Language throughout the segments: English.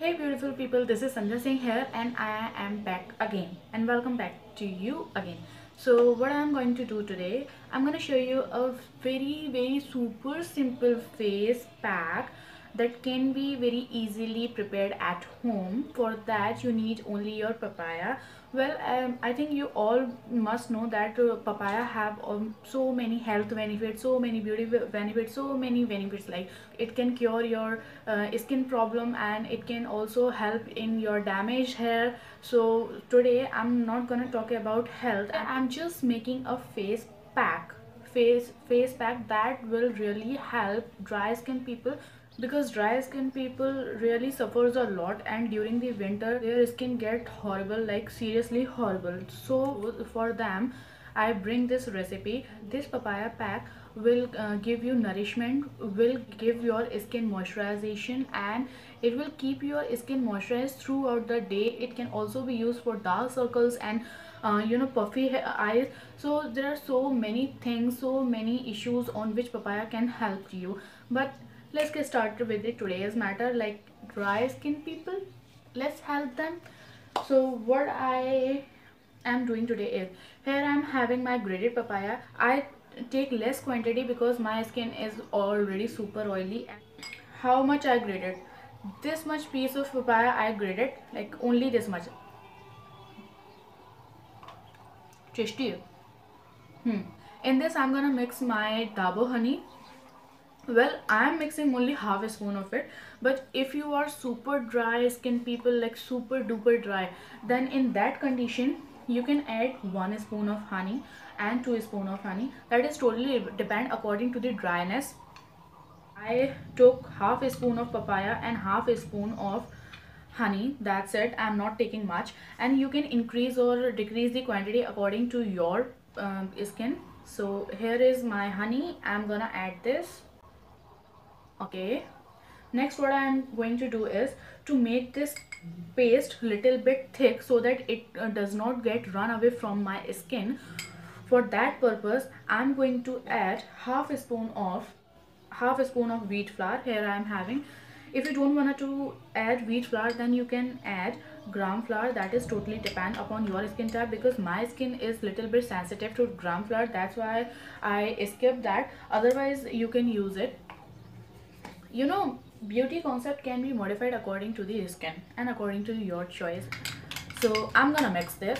Hey beautiful people, this is Sanjay Singh here and I am back again and welcome back to you again. So what I'm going to do today, I'm going to show you a very super simple face pack that can be very easily prepared at home. For that you need only your papaya. Well, I think you all must know that papaya have so many health benefits, so many beauty benefits, so many benefits, like it can cure your skin problem and it can also help in your damaged hair. So today I'm not gonna talk about health, I'm just making a face pack that will really help dry skin people, because dry skin people really suffers a lot and during the winter their skin get horrible, like seriously horrible. So for them I bring this recipe. This papaya pack will give you nourishment, will give your skin moisturization, and it will keep your skin moisturized throughout the day. It can also be used for dark circles and puffy eyes. So there are so many things, so many issues on which papaya can help you. But let's get started with the today's matter, like dry skin people, let's help them. So what I am doing today is, here I'm having my grated papaya. I take less quantity because my skin is already super oily. How much I grated? This much piece of papaya I grated, like only this much. Tasty. In this I'm gonna mix my Dabo honey. Well, I am mixing only half a spoon of it, but if you are super dry skin people, like super duper dry, then in that condition you can add 1 spoon of honey and 2 spoon of honey. That is totally depend according to the dryness. I took half a spoon of papaya and half a spoon of honey. That's it, I'm not taking much, and you can increase or decrease the quantity according to your skin. So here is my honey, I'm gonna add this. Okay, next what I am going to do is to make this paste little bit thick so that it does not get run away from my skin. For that purpose I'm going to add half a spoon of wheat flour. Here I am having, if you don't want to add wheat flour, then you can add gram flour. That is totally depend upon your skin type, because my skin is little bit sensitive to gram flour, that's why I skip that. Otherwise you can use it. Beauty concept can be modified according to the skin and according to your choice. So I'm gonna mix this.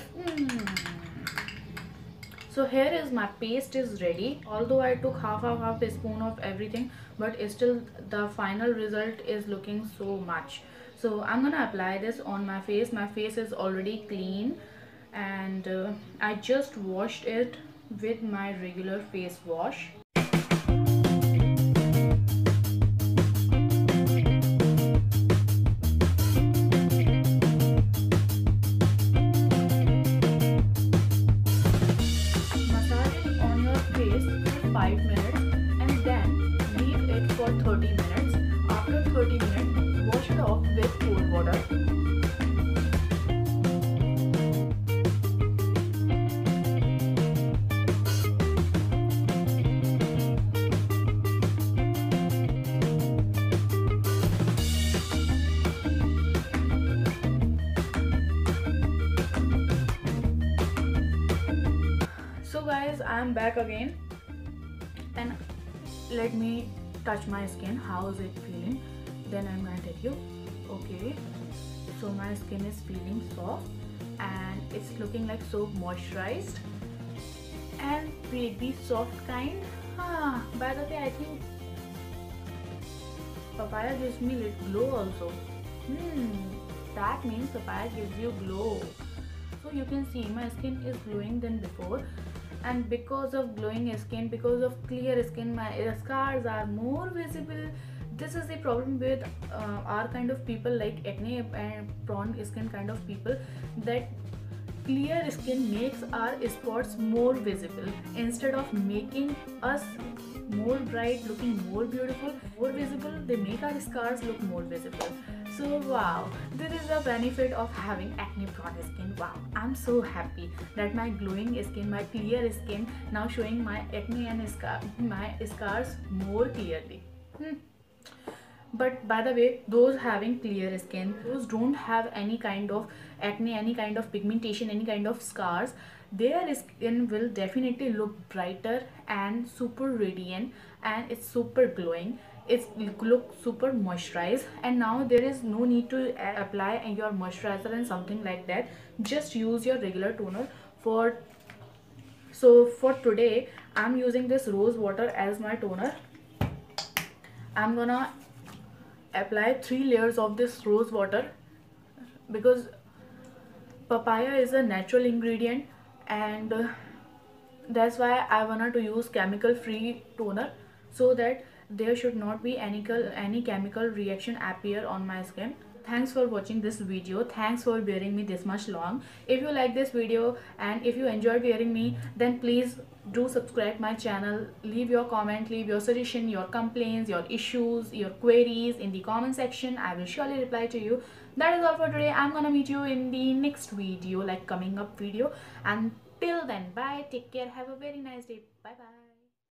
So here is my paste is ready. Although I took half a spoon of everything, but still the final result is looking so much. So I'm gonna apply this on my face. My face is already clean, and I just washed it with my regular face wash. Massage it on your face for 5 minutes and then leave it for 30 minutes. After 30 minutes, wash it off with cold water. So guys, I am back again, and let me touch my skin. How is it feeling? Then I'm gonna tell you. Okay, so my skin is feeling soft and it's looking like so moisturized and pretty soft kind. By the way, I think papaya gives me little glow also. That means papaya gives you glow. So you can see my skin is glowing than before, and because of glowing skin, because of clear skin, my scars are more visible. This is the problem with our kind of people, like acne and prone skin kind of people, that clear skin makes our spots more visible instead of making us more bright, looking more beautiful, more visible. They make our scars look more visible. So wow, this is the benefit of having acne prone skin. Wow, I'm so happy that my glowing skin, my clear skin now showing my acne and my scars more clearly. But by the way, those having clear skin, those don't have any kind of acne, any kind of pigmentation, any kind of scars, their skin will definitely look brighter and super radiant, and it's super glowing. It's look super moisturized, and now there is no need to apply your moisturizer and something like that. Just use your regular toner. For today, I'm using this rose water as my toner. I'm gonna apply 3 layers of this rose water because papaya is a natural ingredient, and that's why I wanted to use chemical free toner, so that there should not be any chemical reaction appear on my skin. Thanks for watching this video. Thanks for bearing me this much long. If you like this video and if you enjoyed hearing me, then please do subscribe my channel. Leave your comment, leave your suggestion, your complaints, your issues, your queries in the comment section. I will surely reply to you. That is all for today. I'm gonna meet you in the next video, like coming up video, and till then, bye, take care, have a very nice day, bye bye.